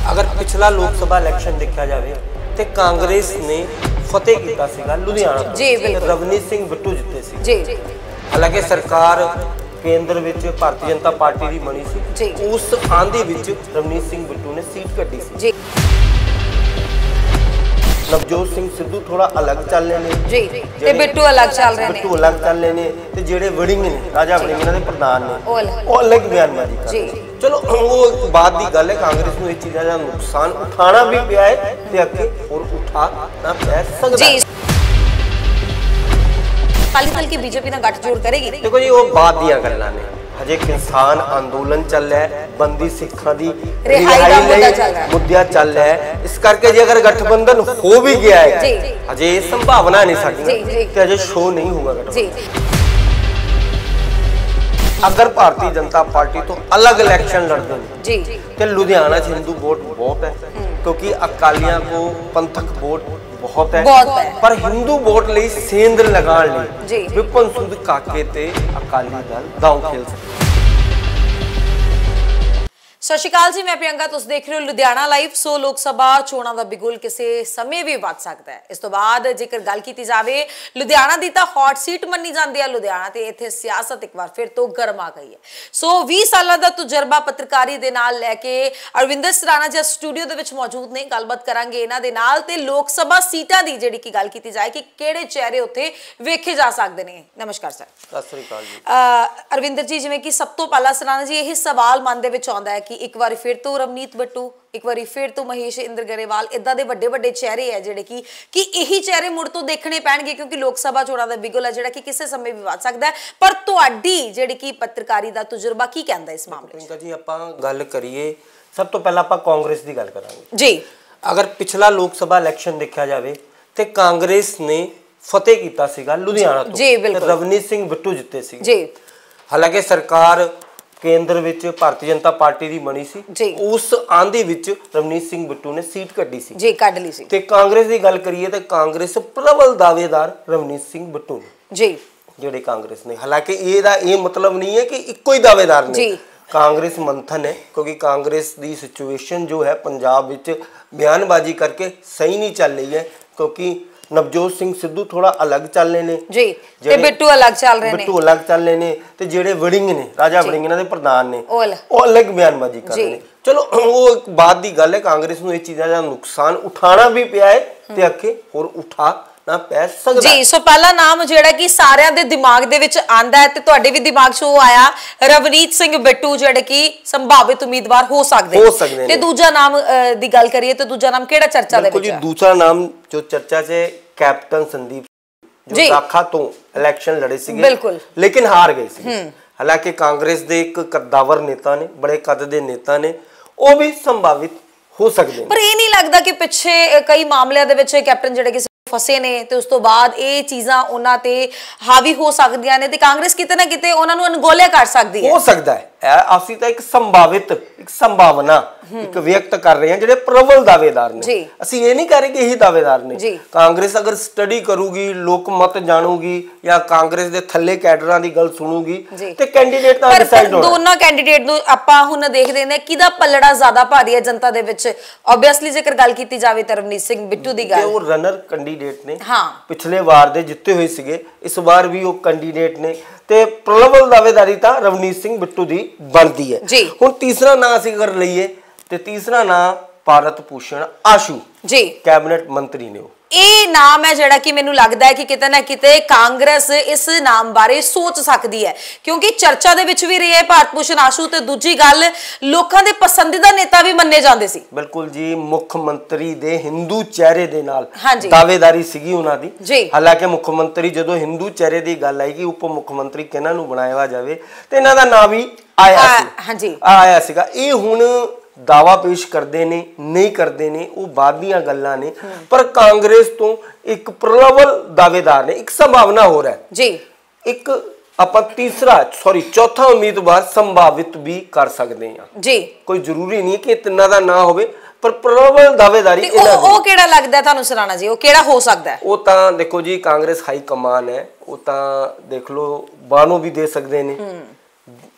अगर पिछला लोक सभा इलैक्शन देखा जाए तो कांग्रेस ने फतेह किया सीगा लुधियाना जी बिल्कुल रवनीत सिंह बिट्टू जिते सी जी हालांकि सरकार केंद्र विच भारतीय जनता पार्टी की बनी सी उस आंधी विच रवनीत सिंह बिट्टू ने सीट कटी सी जी नवजोत सिंह सिद्धू थोड़ा अलग चल रहे हैं जी ते बिट्टू अलग चल रहे हैं बिट्टू अलग चल रहे हैं ते जेडे वड़िंग ने राजा वड़िंग इन्हां दे प्रधान ने वो अलग बयानबाजी कर रहे हैं। चलो वो बात की गल है कांग्रेस को इस चीज़ का नुकसान उठाना भी पिया है ते अगे और उठाना पै सकदा है। अकाली दल की बीजेपी ना गठजोड़ करेगी देखो जी वो बात दियां गल्लां ने हजे किसान आंदोलन चल रहा है बंदी सिखां दी रिहाई मुद्दा चल रहा है इस करके जे अगर गठबंधन हो भी गया है हजे संभावना नहीं साडी ते हजे शो नहीं होगा गठबंधन। अगर भारतीय जनता पार्टी तो अलग इलेक्शन लड़ते हैं तो लुधियाना हिंदू वोट बहुत है क्योंकि अकालियां को पंथक वोट बहुत है पर हिंदू वोट ਲਈ सेंध लगाण ਲਈ विपिन सुध काके ते अकाली दल दांव खेल सकते। सत श्री अकाल जी मैं प्रियंका तुम देख रहे हो लुधियाना लाइव। सो लोक सभा चोणां दा बिगुल किसी समय भी वध सकता है। इस तो बाद जेकर गल की जाए लुधियाना की तो हॉट सीट मनी जाती है लुधियाना ते इत्थे सियासत एक बार फिर तो गर्म आ गई है। सो 20 साल का तजुर्बा पत्रकारी दे नाल लैके अरविंदर सराणा जी स्टूडियो दे विच मौजूद ने गलबात करांगे इन्हां दे नाल ते लोक सभा सीटां दी जिहड़ी की गल की जाए कि किहड़े चेहरे उत्थे वेखे जा सकदे ने। नमस्कार सर। सत श्री अकाल जी। अरविंदर जी जिवें कि सब तो पहला सराणा जी यही सवाल मन दे विच आउंदा है कि एक बार फिर तो रवनीत बिट्टू एक बार फिर तो महेश इंद्र गरेवाल इदा दे वड्डे वड्डे चेहरे है जिहड़े कि यही चेहरे मुड़ तो देखने पैणगे क्योंकि लोक सभा चोणां दा बिगुल है जिहड़ा कि किसी समय भी वध सकदा है। पर तुहाडी जिहड़ी कि पत्रकारी दा तजुर्बा की कहंदा इस मामले च? जी आपां गल करिए सब तो पहला आपां कांग्रेस दी गल करांगे जी। अगर पिछला लोक सभा इलैक्शन देखा जाए तो कांग्रेस ने फतेह किया सीगा लुधियाना तो रवनीत सिंह बिट्टू जिते सी जी। हालांकि सरकार केंद्र विच भारतीय जनता पार्टी की बनी सी उस आंधी विच रवनीत सिंह बिट्टू ने सीट कड्डी सी जी कड्ड लई सी ते कांग्रेस की गल करिए तो कांग्रेस प्रबल दावेदार रवनीत सिंह बिट्टू ने जी जेडे कांग्रेस ने। हालांकि ये मतलब नहीं है कि इको ही दावेदार ने कांग्रेस मंथन है क्योंकि कांग्रेस की सिचुएशन जो है पंजाब विच बयानबाजी करके सही नहीं चल रही है क्योंकि नवजोत सिंह सिद्धू थोड़ा अलग चल रहे हैं जी ते बिट्टू अलग चल रहे हैं ते जेडे वड़िंग ने राजा वड़िंग इन्हां दे प्रधान ने वो अलग बयानबाजी कर रहे हैं। चलो वो एक बात की गल है कांग्रेस को इस चीज़ का नुकसान उठाना भी पिया है ते अगे होर उठा ना पै सकदा जी। सो पहला नाम जिहड़ा कि सारिਆਂ ਦੇ दिमाग ਦੇ ਵਿੱਚ आंदा है ते तुहाडे भी दिमाग 'ਚ ਉਹ आया रवनीत सिंह बिट्टू ਜਿਹੜੇ कि संभावित उम्मीदवार हो सकते ते दूजा नाम दी गल करिए तो दूजा नाम किहड़ा चर्चा दे विच है? दूसरा नाम जो चर्चा 'च कैप्टन संदीप जो दाखा तो इलेक्शन लड़े सी बिल्कुल लेकिन हार गए सी। हालांकि कांग्रेस के एक कद्दावर नेता ने बड़े कद के नेता ने वो भी संभावित हो सकते हैं। पर ये नहीं लगता कि पिछे कई मामलों के कैप्टन जिहड़े कि फसे ने ते उस तो बाद ये चीज़ां उन्हां ते हावी हो सकदियां ने ते कांग्रेस किते ना किते उन्हां नूं अनगोलिया कर सकदी है। हो सकता है असीं तां एक संभावित एक संभावना एक व्यक्त कर रहे हैं जिहड़े प्रबल दावेदार ने असीं ये नहीं कह रहे कि यही दावेदार ने। कांग्रेस अगर स्टडी करूगी लोक मत जानूगी या कांग्रेस दे थल्ले कैडरां दी गल सुनूगी ते कैंडीडेट तां डिसाइड होना। दोनों कैंडीडेट नूं आपां हुण देखदे ने किहदा पल्लड़ा ज़्यादा भारी है जनता दे विच। ऑब्वियसली जेकर गल कीती जावे तां रवनीत सिंह बिट्टू दी गल वो रनर कैंडीडेट ने पिछले बार दे जिते हुए सीगे इस बार भी वो कैंडीडेट ने ते प्रबल दावेदारी तां रवनीत सिंह बिट्टू दी बनदी है। हुण तीसरा नाम असीं अगर लईए ते तीसरा नाम भारत भूषण आशू जी कैबिनेट मंत्री ने ये नाम है जिहड़ा कि मैनूं लगदा है कि किते ना किते कांग्रेस इस नाम बारे सोच सकती है क्योंकि चर्चा दे विच भी रही है भारत भूषण आशू ते दूजी गल लोकां दे पसंदीदा नेता भी मन्ने जांदे सी। बिल्कुल जी मुख्यमंत्री दे हिंदू चेहरे दे नाल दावेदारी सीगी उन्हां दी। हालांकि मुख्यमंत्री जदों हिंदू चेहरे दी गल आई कि उप मुख्यमंत्री किहनां नूं बनाया जावे ते इन्हां दा नाम भी आया सीगा। ये हुण दावा पेश करते ने नहीं करते ने वो बाद दीयां गल्लां ने पर कांग्रेस तो एक प्रबल दावेदार ने एक संभावना हो रहा है जी। एक आपां तीसरा चौथा उम्मीदवार संभावित भी कर सकते हैं जी। कोई जरूरी नहीं कि तिन्हां दा ना होवे पर प्रबल दावेदारी ओ केड़ा लगदा तुहानूं सराणा जी ओ केड़ा हो सकदा है? वो तां देखो जी कांग्रेस हाई कमान है वो तां देख लो बानों भी दे सकते ने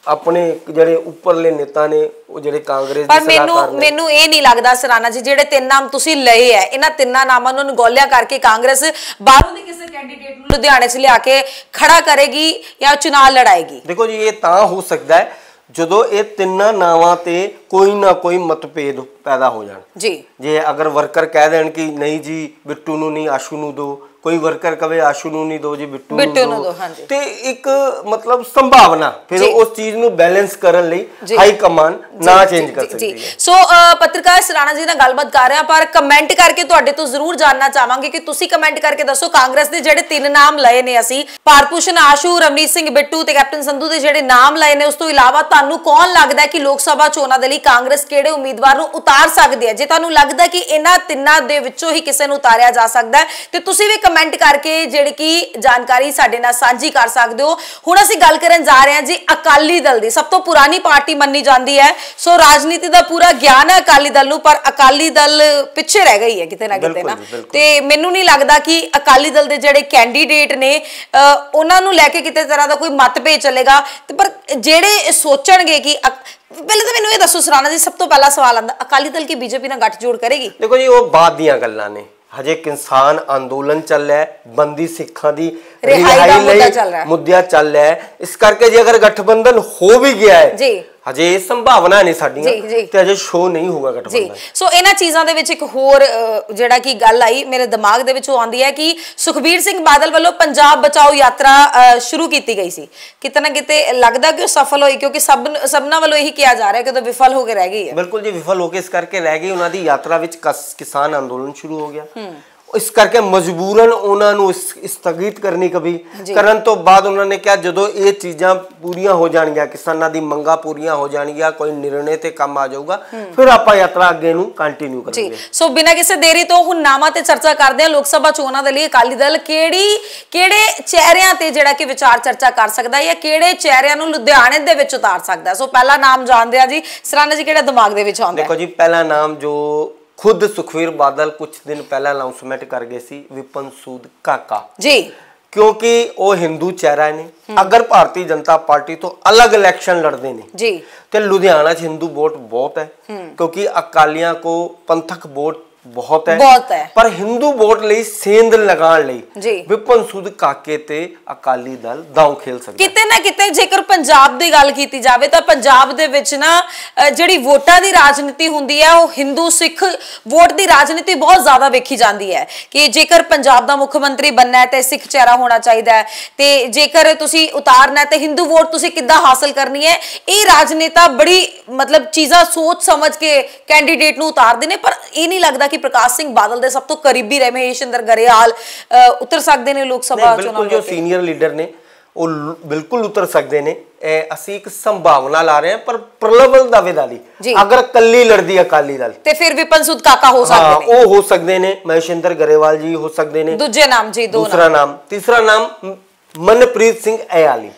ਆਪਣੇ ਜਿਹੜੇ ਉੱਪਰਲੇ ਨੇਤਾ ਨੇ ਉਹ ਜਿਹੜੇ ਕਾਂਗਰਸ ਦੇ ਸਲਾਹਕਾਰ ਨੇ। ਮੈਨੂੰ ਇਹ ਨਹੀਂ ਲੱਗਦਾ ਸਰਾਣਾ ਜੀ ਜਿਹੜੇ 3 ਨਾਮ ਤੁਸੀਂ ਲਏ ਹੈ ਇਹਨਾਂ 3 ਨਾਮਾਂ ਨੂੰ ਗੋਲਿਆ ਕਰਕੇ ਕਾਂਗਰਸ ਬਾਹਰੋਂ ਦੇ ਕਿਸੇ ਕੈਂਡੀਡੇਟ ਨੂੰ ਲੁਧਿਆਣੇ 'ਚ ਲਿਆ ਕੇ ਖੜਾ ਕਰੇਗੀ ਜਾਂ ਚੁਣਾਵ ਲੜਾਏਗੀ। ਦੇਖੋ ਜੀ ਇਹ ਤਾਂ ਹੋ ਸਕਦਾ ਹੈ ਜਦੋਂ ਇਹ 3 ਨਾਵਾਂ ਤੇ ਕੋਈ ਨਾ ਕੋਈ ਮਤਭੇਦ ਪੈਦਾ ਹੋ ਜਾਣ ਜੀ। ਜੇ ਅਗਰ ਵਰਕਰ ਕਹਿ ਦੇਣ ਕਿ ਨਹੀਂ ਜੀ ਬਿੱਟੂ ਨੂੰ ਨਹੀਂ ਆਸ਼ੂ ਨੂੰ ਦੋ, ਕੋਈ ਵਰਕਰ ਕਵੇ ਆਸ਼ੂ ਨੂੰ ਨਹੀਂ ਦੋ ਜੀ ਬਿੱਟੂ ਨੂੰ ਦੋ, ਤੇ ਇੱਕ ਮਤਲਬ ਸੰਭਾਵਨਾ ਫਿਰ ਉਸ ਚੀਜ਼ ਨੂੰ ਬੈਲੈਂਸ ਕਰਨ ਲਈ ਹਾਈ ਕਮਾਂਡ ਨਾ ਚੇਂਜ ਕਰ ਸਕਦੀ ਹੈ। ਸੋ ਪੱਤਰਕਾਰ ਸਰਾਣਾ ਜੀ ਨਾਲ ਗੱਲਬਾਤ ਕਰ ਰਹੇ ਆ ਪਰ ਕਮੈਂਟ ਕਰਕੇ ਤੁਹਾਡੇ ਤੋਂ ਜ਼ਰੂਰ ਜਾਨਣਾ ਚਾਹਾਂਗੇ ਕਿ ਤੁਸੀਂ ਕਮੈਂਟ ਕਰਕੇ ਦੱਸੋ ਕਾਂਗਰਸ ਦੇ ਜਿਹੜੇ 3 ਨਾਮ ਲਏ ਨੇ ਅਸੀਂ ਭਾਰਤ ਭੂਸ਼ਣ ਆਸ਼ੂ, ਰਵਨੀਤ ਸਿੰਘ ਬਿੱਟੂ ਤੇ ਕੈਪਟਨ ਸੰਧੂ ਦੇ ਜਿਹੜੇ ਨਾਮ ਲਏ ਨੇ ਉਸ ਤੋਂ ਇਲਾਵਾ ਤੁਹਾਨੂੰ ਕੌਣ ਲੱਗਦਾ ਹੈ ਕਿ ਲੋਕ ਸਭਾ ਚੋਣਾਂ ਦੇ ਲਈ ਕਾਂਗਰਸ ਕਿਹੜੇ ਉਮੀਦਵਾਰ ਨੂੰ ਉਤਾਰ ਸਕਦੀ ਹੈ। ਜੇ ਤੁਹਾਨੂੰ ਲੱਗਦਾ ਕਿ ਇਹਨਾਂ 3 ਦੇ ਵਿੱਚੋਂ ਹੀ ਕਿਸੇ ਨੂੰ ਉਤਾਰਿਆ ਜਾ ਸਕਦਾ ਹੈ ਤੇ ਤੁਸੀਂ ਵੀ ਕਮੈਂਟ ਕਰਕੇ ਜਿਹੜੀ ਕਿ ਜਾਣਕਾਰੀ ਸਾਡੇ ਨਾਲ ਸਾਂਝੀ ਕਰ ਸਕਦੇ ਹੋ। ਹੁਣ ਅਸੀਂ ਗੱਲ ਕਰਨ ਜਾ ਰਹੇ ਹਾਂ ਜੀ ਅਕਾਲੀ ਦਲ ਦੀ, ਸਭ ਤੋਂ ਪੁਰਾਣੀ ਪਾਰਟੀ ਮੰਨੀ ਜਾਂਦੀ ਹੈ। ਸੋ ਰਾਜਨੀਤੀ ਦਾ ਪੂਰਾ ਗਿਆਨ ਹੈ ਅਕਾਲੀ ਦਲ ਨੂੰ, ਪਰ ਅਕਾਲੀ ਦਲ ਪਿੱਛੇ ਰਹਿ ਗਈ ਹੈ ਕਿਤੇ ਨਾ ਕਿਤੇ ਨਾ। ਤੇ ਮੈਨੂੰ ਨਹੀਂ ਲੱਗਦਾ ਕਿ ਅਕਾਲੀ ਦਲ ਦੇ ਜਿਹੜੇ ਕੈਂਡੀਡੇਟ ਨੇ ਉਹਨਾਂ ਨੂੰ ਲੈ ਕੇ ਕਿਤੇ ਤਰ੍ਹਾਂ ਦਾ ਕੋਈ ਮਤਭੇਦ ਚੱਲੇਗਾ। ਤੇ ਪਰ ਜਿਹੜੇ ਸੋਚਣਗੇ ਕਿ ਪਹਿਲੇ ਤਾਂ ਮੈਨੂੰ ਇਹ ਦੱਸੋ ਸਰਾਣਾ ਜੀ, ਸਭ ਤੋਂ ਪਹਿਲਾ ਸਵਾਲ ਆਉਂਦਾ ਅਕਾਲੀ ਦਲ ਕੀ ਬੀਜੇਪੀ ਨਾਲ ਗੱਠਜੋੜ ਕਰੇਗੀ? ਦੇਖੋ ਜੀ ਉਹ ਬਾਅਦ ਦੀਆਂ ਗੱਲਾਂ ਨੇ, ਹਜੇ ਕਿਸਾਨ ਅੰਦੋਲਨ ਚੱਲ ਰਿਹਾ ਹੈ, ਬੰਦੀ ਸਿੱਖਾਂ ਦੀ ਰਿਹਾਈ ਲਈ ਮੁੱਦਾ ਚੱਲ ਰਿਹਾ ਹੈ। ਇਸ ਕਰਕੇ ਜੇ ਅਗਰ ਗਠਬੰਧਨ ਹੋ ਵੀ ਗਿਆ ਹੈ ਜੀ ਹਜੇ ਸੰਭਾਵਨਾ ਨਹੀਂ ਸਾਡੀਆਂ ਤੇ ਹਜੇ ਸ਼ੋ ਨਹੀਂ ਹੋਗਾ ਗਠਬੰਧਨ। ਸੋ ਇਹਨਾਂ ਚੀਜ਼ਾਂ ਦੇ ਵਿੱਚ ਇੱਕ ਹੋਰ ਜਿਹੜਾ ਕਿ ਗੱਲ ਆਈ ਮੇਰੇ ਦਿਮਾਗ ਦੇ ਵਿੱਚ ਉਹ ਆਉਂਦੀ ਹੈ ਕਿ ਸੁਖਬੀਰ ਸਿੰਘ ਬਾਦਲ ਵੱਲੋਂ ਪੰਜਾਬ ਬਚਾਓ ਯਾਤਰਾ ਸ਼ੁਰੂ ਕੀਤੀ ਗਈ ਸੀ, ਕਿਤੇ ਨਾ ਕਿਤੇ ਲੱਗਦਾ ਕਿ ਉਹ ਸਫਲ ਹੋਈ ਕਿਉਂਕਿ ਸਭਨਾਂ ਵੱਲੋਂ ਇਹੀ ਕਿਹਾ ਜਾ ਰਿਹਾ ਕਿ ਉਹ ਵਿਫਲ ਹੋ ਕੇ ਰਹਿ ਗਈ ਹੈ। ਬਿਲਕੁਲ ਜੀ ਵਿਫਲ ਹੋ ਕੇ ਇਸ ਕਰਕੇ ਰਹਿ ਗਈ, ਉਹਨਾਂ ਦੀ ਯਾਤਰਾ ਵਿੱਚ ਕਿਸਾਨ ਅੰਦੋਲਨ ਸ਼ੁਰੂ ਹੋ ਗਿਆ। ਇਸ ਕਰਕੇ ਮਜਬੂਰਨ ਉਹਨਾਂ ਨੂੰ ਸਥਗਿਤ ਕਰਨੀ ਕਰਨ ਤੋਂ ਬਾਅਦ ਉਹਨਾਂ ਨੇ ਕਿਹਾ ਜਦੋਂ ਇਹ ਚੀਜ਼ਾਂ ਪੂਰੀਆਂ ਹੋ ਜਾਣਗੀਆਂ, ਕਿਸਾਨਾਂ ਦੀ ਮੰਗਾਂ ਪੂਰੀਆਂ ਹੋ ਜਾਣਗੀਆਂ, ਕੋਈ ਨਿਰਣੇ ਤੇ ਕੰਮ ਆ ਜਾਊਗਾ, ਫਿਰ ਆਪਾਂ ਯਾਤਰਾ ਅੱਗੇ ਨੂੰ ਕੰਟੀਨਿਊ ਕਰਾਂਗੇ। ਸੋ ਬਿਨਾਂ ਕਿਸੇ ਦੇਰੀ ਤੋਂ ਹੁਣ ਨਾਮਾਂ ਤੇ ਚਰਚਾ ਕਰਦੇ ਹਾਂ। ਲੋਕ ਸਭਾ ਚੋਣਾਂ ਦੇ ਲਈ ਅਕਾਲੀ ਦਲ ਕਿਹੜੇ ਚਿਹਰਿਆਂ ਤੇ ਜਿਹੜਾ ਕਿ ਵਿਚਾਰ ਚਰਚਾ ਕਰ ਸਕਦਾ ਹੈ ਜਾਂ ਕਿਹੜੇ ਚਿਹਰਿਆਂ ਨੂੰ ਲੁਧਿਆਣੇ ਦੇ ਵਿੱਚ ਉਤਾਰ ਸਕਦਾ? ਸੋ ਪਹਿਲਾ ਨਾਮ ਜਾਣਦੇ ਆ ਜੀ ਸਰਾਣਾ ਜੀ, ਕਿਹੜਾ ਦਿਮਾਗ ਦੇ ਵਿੱਚ ਆਉਂਦਾ? ਦੇਖੋ ਜੀ ਪਹਿਲਾ ਨਾਮ ਜੋ खुद सुखबीर बादल कुछ दिन पहला अनाउंसमेंट कर गए सी, विपिन सूद काका जी, क्योंकि वो हिंदू चेहरा ने, अगर भारतीय जनता पार्टी तो अलग इलेक्शन लड़ते ने जी तो लुधियाना च हिंदू वोट बहुत है क्योंकि अकालियां को पंथक वोट बहुत है पर हिंदू वोट ਲਈ ਸੇਂਧ ਲਗਾਉਣ ਲਈ ਵਿਪਨ ਸੂਦ ਕਾਕੇ ਤੇ ਅਕਾਲੀ ਦਲ ਦਾਅ ਖੇਲ ਸਕਦਾ। ਕਿਤੇ ਨਾ ਕਿਤੇ ਜੇਕਰ ਪੰਜਾਬ ਦੀ ਗੱਲ ਕੀਤੀ ਜਾਵੇ ਤਾਂ ਪੰਜਾਬ ਦੇ ਵਿੱਚ ਨਾ ਜਿਹੜੀ ਵੋਟਾਂ ਦੀ ਰਾਜਨੀਤੀ ਹੁੰਦੀ ਹੈ ਉਹ ਹਿੰਦੂ ਸਿੱਖ ਵੋਟ ਦੀ ਰਾਜਨੀਤੀ ਬਹੁਤ ਜ਼ਿਆਦਾ ਵੇਖੀ ਜਾਂਦੀ ਹੈ ਕਿ ਜੇਕਰ ਪੰਜਾਬ ਦਾ ਮੁੱਖ ਮੰਤਰੀ ਬਣਨਾ ਹੈ ਤੇ ਸਿੱਖ ਚਿਹਰਾ ਹੋਣਾ ਚਾਹੀਦਾ ਹੈ ਤੇ ਜੇਕਰ ਤੁਸੀਂ ਉਤਾਰਨਾ ਹੈ ਤੇ ਹਿੰਦੂ ਵੋਟ ਤੁਸੀਂ ਕਿੱਦਾਂ ਹਾਸਲ ਕਰਨੀ ਹੈ। ਇਹ ਰਾਜਨੇਤਾ ਬੜੀ ਮਤਲਬ ਚੀਜ਼ਾਂ ਸੋਚ ਸਮਝ ਕੇ ਕੈਂਡੀਡੇਟ ਨੂੰ ਉਤਾਰਦੇ ਨੇ, ਪਰ ਇਹ ਨਹੀਂ ਲੱਗਦਾ ਕਿ ਪ੍ਰਕਾਸ਼ ਸਿੰਘ ਬਾਦਲ ਦੇ ਸਭ ਤੋਂ ਕਰੀਬੀ ਮਹੇਸ਼ਿੰਦਰ ਗਰੇਵਾਲ ਉਤਰ ਸਕਦੇ ਨੇ ਲੋਕ ਸਭਾ ਚੋਣਾਂ? ਬਿਲਕੁਲ ਜੋ ਸੀਨੀਅਰ ਲੀਡਰ ਨੇ ਉਹ ਬਿਲਕੁਲ ਉਤਰ ਸਕਦੇ ਨੇ। ਅਸੀਂ ਇੱਕ ਸੰਭਾਵਨਾ ਲਾ ਰਹੇ ਹਾਂ ਪਰ ਪ੍ਰਬਲ ਦਾਅਵੇਦਾਰੀ ਅਗਰ ਕੱਲੀ ਲੜਦੀ ਅਕਾਲੀ ਦਲ ਤੇ ਫਿਰ ਵਿਪਨ ਸੂਦ ਕਾਕਾ ਹੋ ਸਕਦੇ ਨੇ, ਉਹ ਹੋ ਸਕਦੇ ਨੇ, ਮਹੇਸ਼ਿੰਦਰ ਗਰੇਵਾਲ ਜੀ ਹੋ ਸਕਦੇ ਨੇ। ਦੂਜੇ ਨਾਮ ਜੀ, ਦੂਸਰਾ ਨਾਮ, ਤੀਸਰਾ ਨਾਮ ਮਨਪ੍ਰੀਤ ਸਿੰਘ ਅਯਾਲੀ,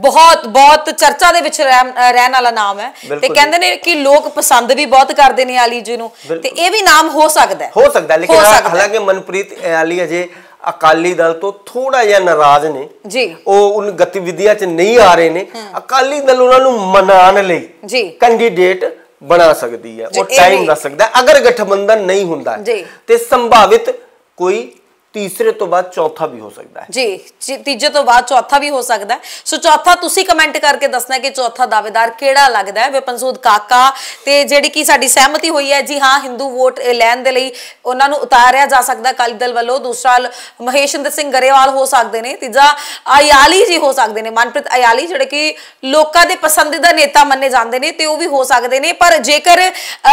ਬਹੁਤ ਚਰਚਾ ਦੇ ਵਿੱਚ ਰਹਿਣ ਵਾਲਾ ਨਾਮ ਹੈ ਤੇ ਕਹਿੰਦੇ ਨੇ ਕਿ ਲੋਕ ਪਸੰਦ ਵੀ ਬਹੁਤ ਕਰਦੇ ਨੇ ਆਲੀ ਜੀ ਨੂੰ ਤੇ ਇਹ ਵੀ ਨਾਮ ਹੋ ਸਕਦਾ ਹੈ ਲੇਕਿਨ ਹਾਲਾਂਕਿ ਮਨਪ੍ਰੀਤ ਅਯਾਲੀ ਅਜੇ ਅਕਾਲੀ ਦਲ ਤੋਂ ਥੋੜਾ ਜਿਹਾ ਨਾਰਾਜ਼ ਨੇ ਜੀ, ਉਹ ਉਨ ਗਤੀਵਿਧੀਆਂ 'ਚ ਨਹੀਂ ਆ ਰਹੇ ਨੇ। ਅਕਾਲੀ ਦਲ ਉਹਨਾਂ ਨੂੰ ਮਨਾਉਣ ਲਈ ਜੀ ਕੈਂਡੀਡੇਟ ਬਣਾ ਸਕਦੀ ਹੈ, ਉਹ ਟਾਈਮ ਦੱਸ ਸਕਦਾ ਅਗਰ ਗਠਬੰਧਨ ਨਹੀਂ ਹੁੰਦਾ ਤੇ ਸੰਭਾਵਿਤ ਕੋਈ तीसरे तो बाद चौथा भी हो सकता है जी, तीजे तो बाद चौथा भी हो सकता है। सो चौथा तुसी कमेंट करके दसना कि चौथा दावेदार किहड़ा लगदा है। विपिन सूद काका ते जिहड़ी कि साडी सहमति हुई है जी हाँ हिंदू वोट लैण दे लई उन्हां नूं उतारिया जा सकदा अकाली दल वल्लों। दूसरा महेशिंदर सिंह गरेवाल हो सकदे ने, तीजा अयाली जी हो सकदे ने, मनप्रीत अयाली जिहड़े कि लोकां दे पसंदीदा नेता मन्ने जांदे ने ते ओह भी हो सकदे ने। पर जेकर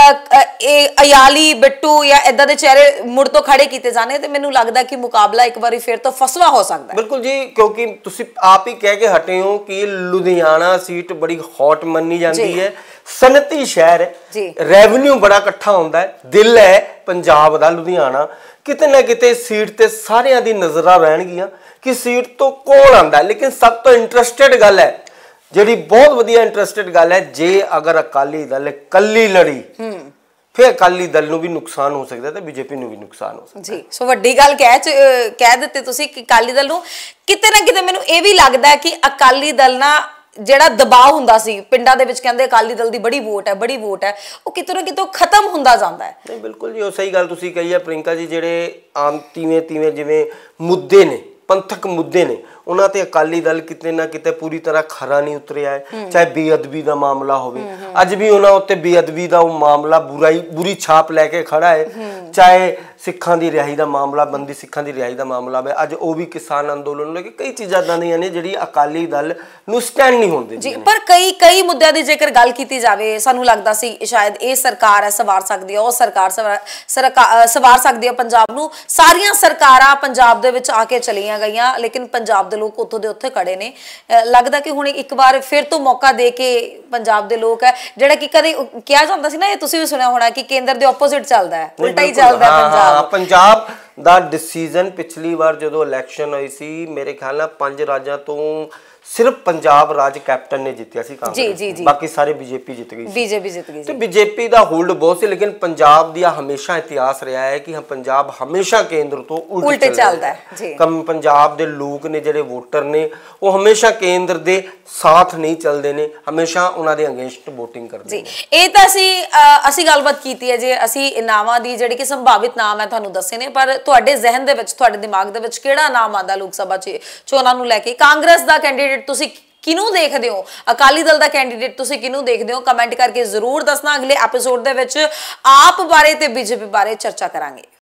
अयाली बिट्टू या इदां दे चेहरे मुड़ तो खड़े कीते जाने ते मैनूं लगदा कि मुकाबला एक बार फिर तो फसवा हो सकता है। बिल्कुल जी, क्योंकि तुसी आप ही कह के हटे हो कि लुधियाना सीट बड़ी हॉट मन्नी जाती है, सनती शहर है, रेवन्यू बड़ा इकट्ठा होता है, दिल है पंजाब दा लुधियाना, किते ना किते सीट ते सारियां दी नजरां रहणगियां कि सीट तो कौन आंदा। लेकिन सब तो इंटरस्टेड गल है जिहड़ी बहुत वधिया इंटरस्टेड गल है, जे अगर अकाली दल कल्ली लड़ी फिर अकाली दल नूं भी नुकसान हो सकता है, बीजेपी नूं भी नुकसान हो सकता है जी। सो वड्डी गल कह दित्ती तुसीं कि अकाली दल नूं किते ना किते मैनूं इह भी लगदा है कि अकाली दल ना ਜਿਹੜਾ ਦਬਾਅ ਹੁੰਦਾ ਸੀ ਪਿੰਡਾਂ ਦੇ ਵਿੱਚ, ਕਹਿੰਦੇ ਅਕਾਲੀ ਦਲ ਦੀ ਬੜੀ ਵੋਟ ਹੈ, ਉਹ ਕਿਤੋਂ ਨਾ ਕਿਤੋਂ ਖਤਮ ਹੁੰਦਾ ਜਾਂਦਾ ਹੈ। ਨਹੀਂ ਬਿਲਕੁਲ ਜੀ, ਉਹ ਸਹੀ ਗੱਲ ਤੁਸੀਂ ਕਹੀ ਹੈ ਪ੍ਰਿੰਕਾ ਜੀ। ਜਿਹੜੇ ਆਮ ਤੀਵੇਂ ਜਿਵੇਂ ਮੁੱਦੇ ਨੇ, ਪੰਥਕ ਮੁੱਦੇ ਨੇ, ਉਹਨਾਂ ਤੇ ਅਕਾਲੀ ਦਲ ਕਿਤੇ ਨਾ ਕਿਤੇ ਪੂਰੀ ਤਰ੍ਹਾਂ ਖਰਾ ਨਹੀਂ ਉਤਰਿਆ ਹੈ। ਚਾਹੇ ਬੇਅਦਬੀ ਦਾ ਮਾਮਲਾ ਹੋਵੇ, ਅੱਜ ਵੀ ਉਹਨਾਂ ਉੱਤੇ ਬੇਅਦਬੀ ਦਾ ਉਹ ਮਾਮਲਾ ਬੁਰੀ ਛਾਪ ਲੈ ਕੇ ਖੜਾ ਹੈ। ਚਾਹੇ ਸਿੱਖਾਂ ਦੀ ਰਿਹਾਈ ਦਾ ਮਾਮਲਾ, ਬੰਦੀ ਸਿੱਖਾਂ ਦੀ ਰਿਹਾਈ ਦਾ ਮਾਮਲਾ ਹੈ, ਅੱਜ ਉਹ ਵੀ ਕਿਸਾਨ ਅੰਦੋਲਨ ਨੂੰ ਲੈ ਕੇ ਕਈ ਚੀਜ਼ਾਂ ਦੀਆਂ ਨੇ ਜਿਹੜੀ ਅਕਾਲੀ ਦਲ ਨੂੰ ਸਟੈਂਡ ਨਹੀਂ ਹੋਣ ਦਿੰਦੀ। ਪਰ ਕਈ ਮੁੱਦਿਆਂ ਦੀ ਜੇਕਰ ਗੱਲ ਕੀਤੀ ਜਾਵੇ, ਸਾਨੂੰ ਲੱਗਦਾ ਸੀ ਸ਼ਾਇਦ ਇਹ ਸਰਕਾਰ ਹੈ ਸਵਾਰ ਸਕਦੀ ਹੈ, ਉਹ ਸਰਕਾਰ ਸਵਾਰ ਸਕਦੀ ਹੈ ਪੰਜਾਬ ਨੂੰ। ਸਾਰੀਆਂ ਸਰਕਾਰਾਂ ਪੰਜਾਬ ਦੇ ਵਿੱਚ ਆ ਕੇ ਚਲੀਆਂ ਗਈਆਂ, ਲੇਕਿਨ ਪੰਜਾਬ ਦੇ ਲੋਕ ਉੱਥੋਂ ਦੇ ਉੱਥੇ ਖੜੇ ਨੇ। ਲੱਗਦਾ ਕਿ ਹੁਣ ਇੱਕ ਵਾਰ ਫਿਰ ਤੋਂ ਮੌਕਾ ਦੇ ਕੇ ਪੰਜਾਬ ਦੇ ਲੋਕ ਹੈ, ਜਿਹੜਾ ਕਿ ਕਦੇ ਕਿਹਾ ਜਾਂਦਾ ਸੀ ਨਾ, ਇਹ ਤੁਸੀਂ ਵੀ ਸੁਣਿਆ ਹੋਣਾ ਕਿ ਕੇਂਦਰ ਦੇ ਆਪੋਜ਼ਿਟ ਚੱਲਦਾ ਹੈ, ਉਲਟਾ ਹੀ ਚੱਲਦਾ ਹੈ ਪੰਜਾਬ ਦਾ ਡਿਸੀਜਨ। ਪਿਛਲੀ ਵਾਰ ਜਦੋਂ ਇਲੈਕਸ਼ਨ ਹੋਈ ਸੀ, ਮੇਰੇ ਖਿਆਲ ਨਾਲ 5 ਰਾਜਾਂ ਤੋਂ ਸਿਰਫ ਪੰਜਾਬ ਰਾਜ ਕੈਪਟਨ ਨੇ ਜਿੱਤਿਆ ਸੀ ਕਾਂਗਰਸ, ਬਾਕੀ ਸਾਰੇ ਬੀਜੇਪੀ ਜਿੱਤ ਗਈ ਸੀ। ਤੇ ਬੀਜੇਪੀ ਦਾ ਹੋਲਡ ਬਹੁਤ ਸੀ, ਲੇਕਿਨ ਪੰਜਾਬ ਦੀ ਹਮੇਸ਼ਾ ਇਤਿਹਾਸ ਰਿਹਾ ਹੈ ਕਿ ਪੰਜਾਬ ਹਮੇਸ਼ਾ ਕੇਂਦਰ ਤੋਂ ਉਲਟ ਚੱਲਦਾ ਹੈ। ਪੰਜਾਬ ਦੇ ਲੋਕ ਨੇ, ਜਿਹੜੇ ਵੋਟਰ ਨੇ, ਉਹ ਹਮੇਸ਼ਾ ਕੇਂਦਰ ਦੇ ਸਾਥ ਨਹੀਂ ਚੱਲਦੇ ਨੇ, ਹਮੇਸ਼ਾ ਉਹਨਾਂ ਦੇ ਅਗੇਂਸਟ ਵੋਟਿੰਗ ਕਰਦੇ ਨੇ। ਇਹ ਤਾਂ ਅਸੀਂ ਗੱਲਬਾਤ ਕੀਤੀ ਹੈ ਜੇ ਅਸੀਂ ਇਨਾਮਾਂ ਦੀ, ਜਿਹੜੇ ਕਿ ਸੰਭਾਵਿਤ ਨਾਮ ਹੈ ਤੁਹਾਨੂੰ ਦੱਸੇ ਨੇ, ਪਰ ਤੁਹਾਡੇ ਜ਼ਿਹਨ ਦੇ ਵਿੱਚ, ਤੁਹਾਡੇ ਦਿਮਾਗ ਦੇ ਵਿੱਚ ਕਿਹੜਾ ਨਾਮ ਆਉਂਦਾ ਲੋਕ ਸਭਾ ਚੋਣਾਂ ਨੂੰ ਲੈ ਕੇ? ਕਾਂਗਰਸ ਦਾ ਕੈਂਡੀਡੇਟ ਤੁਸੀਂ ਕਿਹਨੂੰ ਦੇਖਦੇ ਹੋ? ਅਕਾਲੀ ਦਲ ਦਾ ਕੈਂਡੀਡੇਟ ਤੁਸੀਂ ਕਿਹਨੂੰ ਦੇਖਦੇ ਹੋ? ਕਮੈਂਟ ਕਰਕੇ ਜ਼ਰੂਰ ਦੱਸਣਾ। ਅਗਲੇ ਐਪੀਸੋਡ ਦੇ ਵਿੱਚ ਆਪ ਬਾਰੇ ਤੇ ਬੀਜੇਪੀ ਬਾਰੇ ਚਰਚਾ ਕਰਾਂਗੇ।